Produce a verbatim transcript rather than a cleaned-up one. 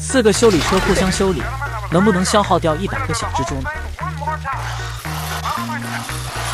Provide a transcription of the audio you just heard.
四个修理车互相修理，能不能消耗掉一百个小蜘蛛呢？